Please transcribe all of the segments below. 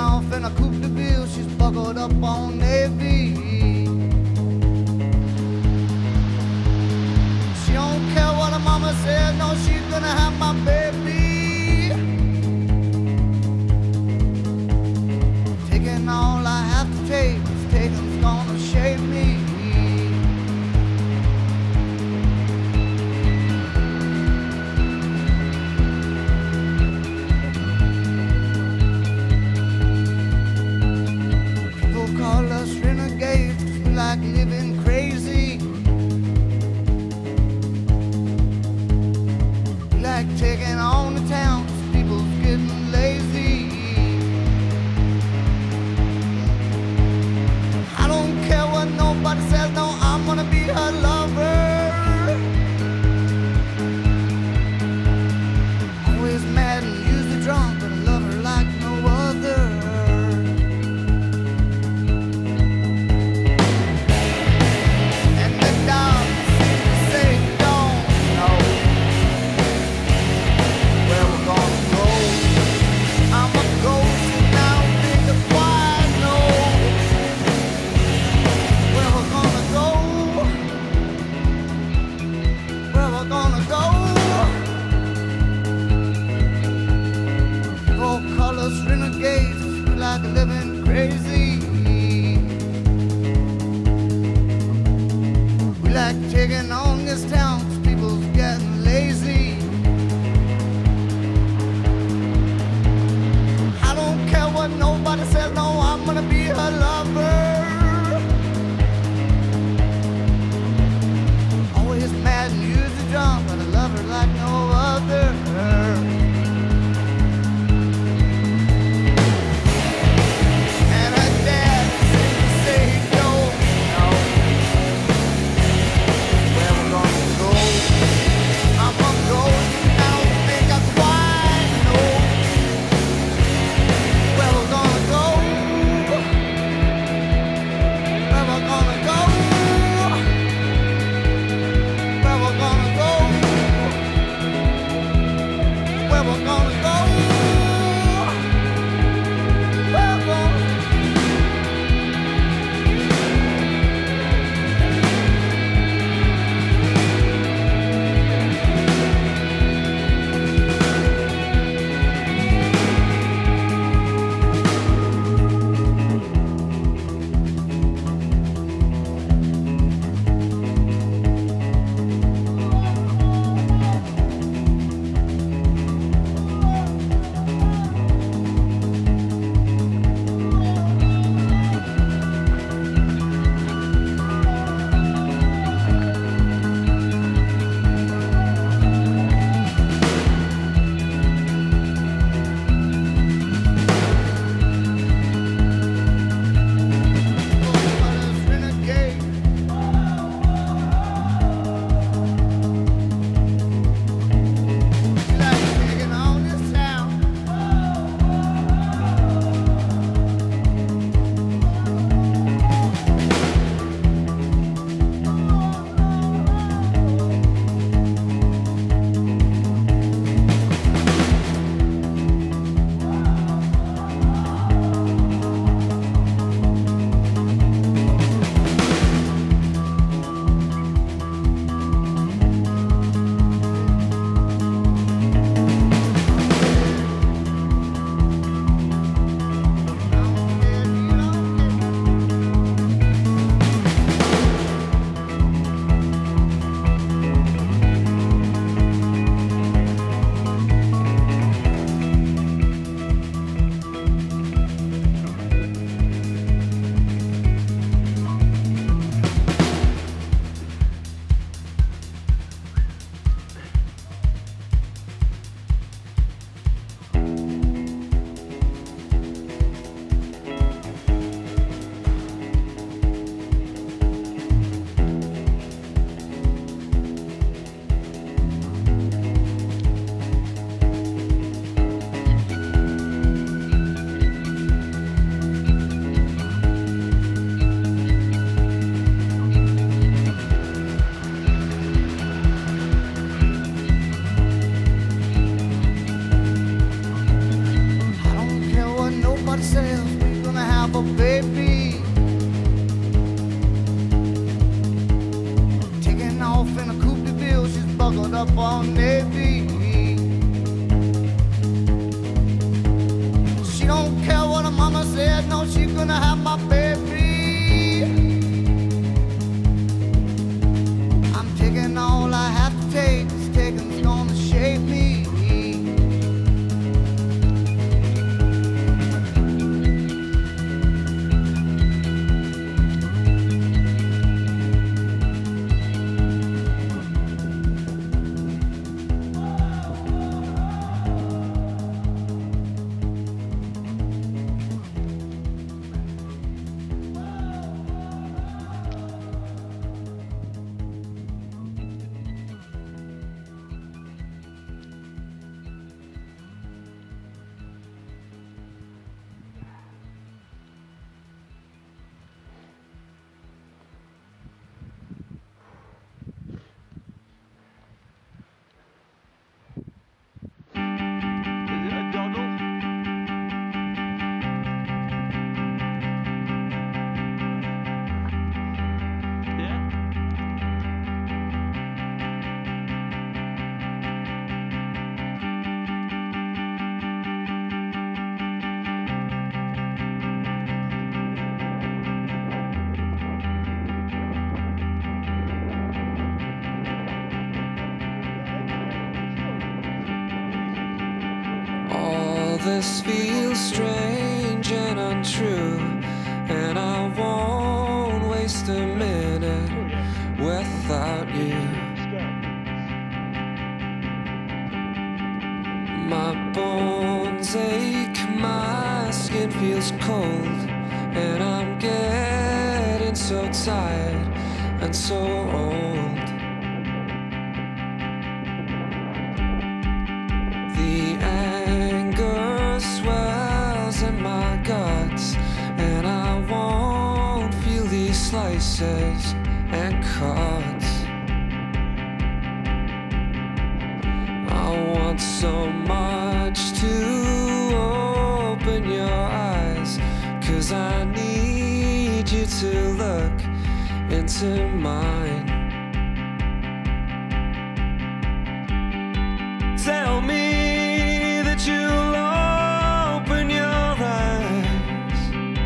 off in a coupe de ville, she's buckled up on Navy. She don't care what her mama said, no, she's gonna have my baby. Taking all I have to take, this taking's gonna shape me. Call us renegades, 'cause we like living crazy. We like taking on the town, 'cause people's getting lazy. I don't care what nobody says, no, I'm gonna be her lover. Always mad and usually drunk, but I love her like no other. Renegades, we like living crazy. We like taking on this town, 'cause people's getting lazy. I don't care what nobody says, no, I'm gonna be her lover. Always mad and usually drunk, but I love her like no other. Where we're gonna a baby. Taking off in a coupe de ville, she's buckled up on navy. She don't care what her mama said, no, she's gonna have my baby. I'm taking all I have to take, this taking's gonna shape me. This feels strange and untrue, and I won't waste a minute without you. My bones ache, my skin feels cold, and I'm getting so tired and so old. The anger swells in my guts, and I won't feel these slices and cuts. I want so much to open your eyes, 'cause I need you to look into mine. Tell me that you'll open your eyes.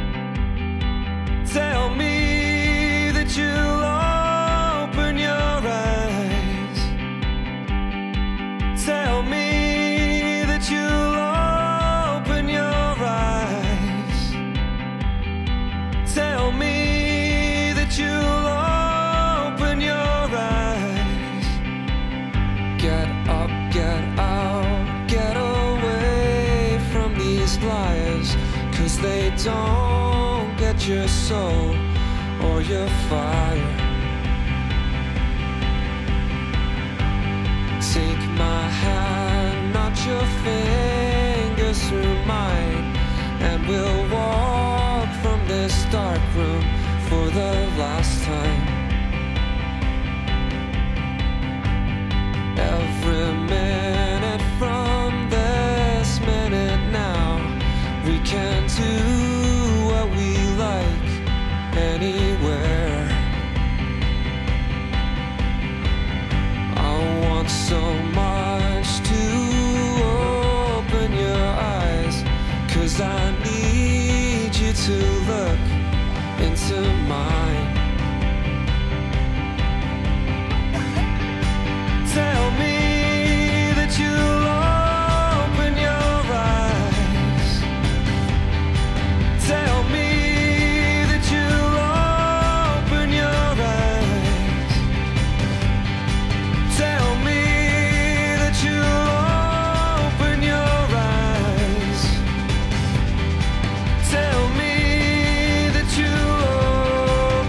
Tell me that you'll open your eyes. Tell me that you'll open your eyes. Tell me that you'll open your eyes. Get up, get out, get away from these liars, 'cause they don't get your soul or your fire. Take my hand, not your fingers through mine, and we'll walk from this dark room for the last time. Every minute from this minute now, we can do what we like anywhere. I want so much to open your eyes, 'cause I need you to look into mine. Tell me that you'll open your eyes. Tell me that you'll open your eyes. Tell me that you'll open your eyes. Tell me that you'll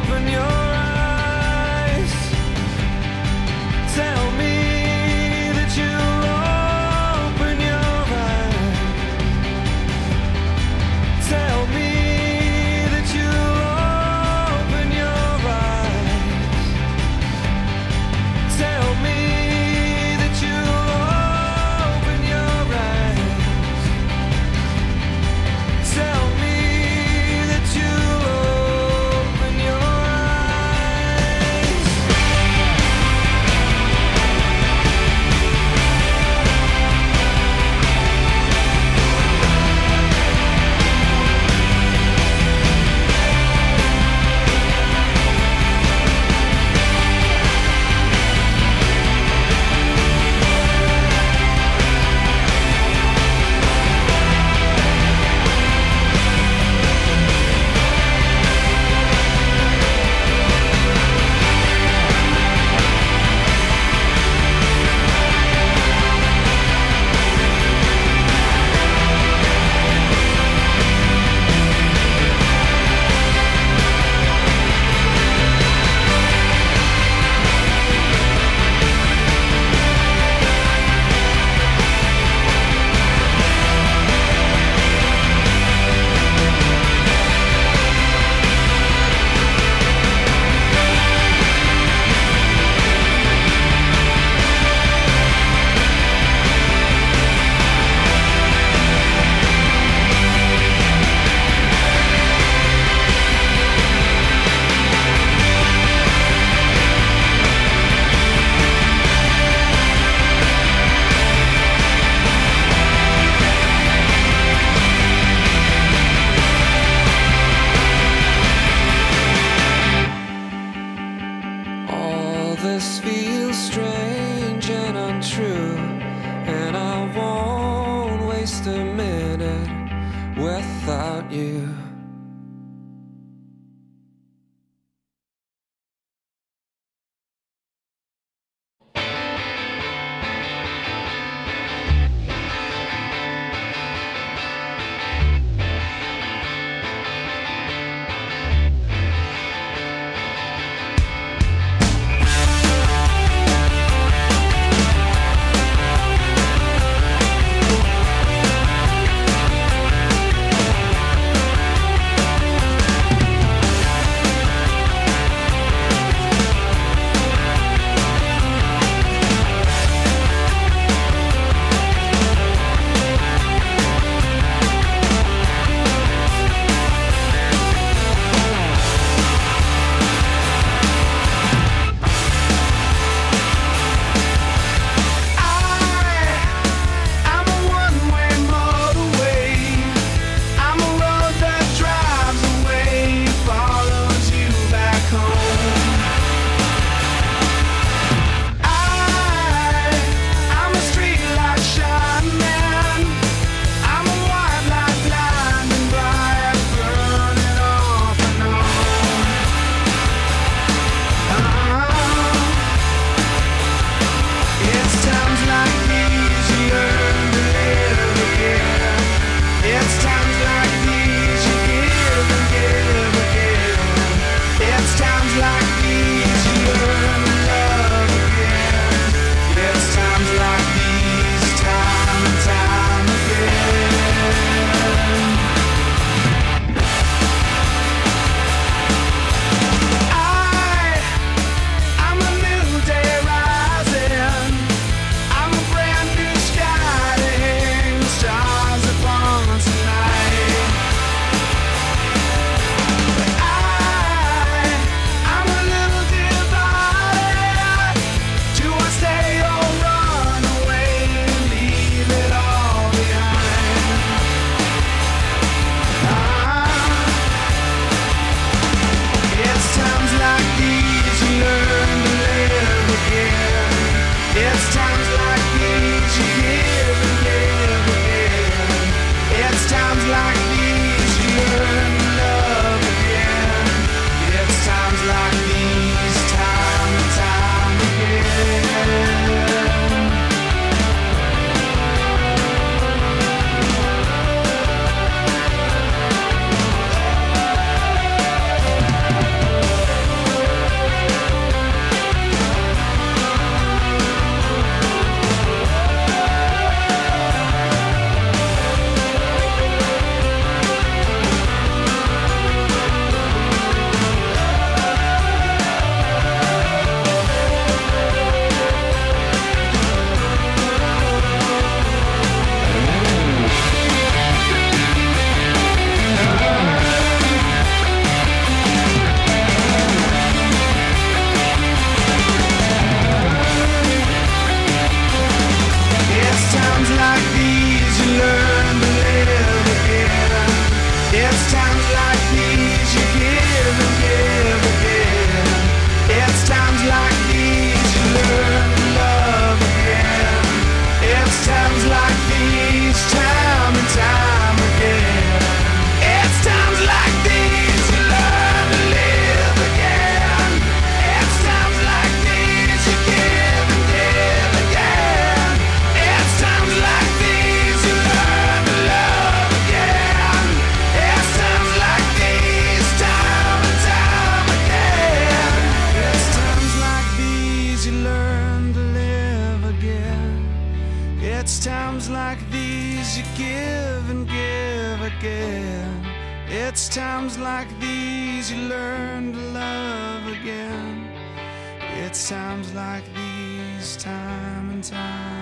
times like these you learn to love again. It's times like these, time and time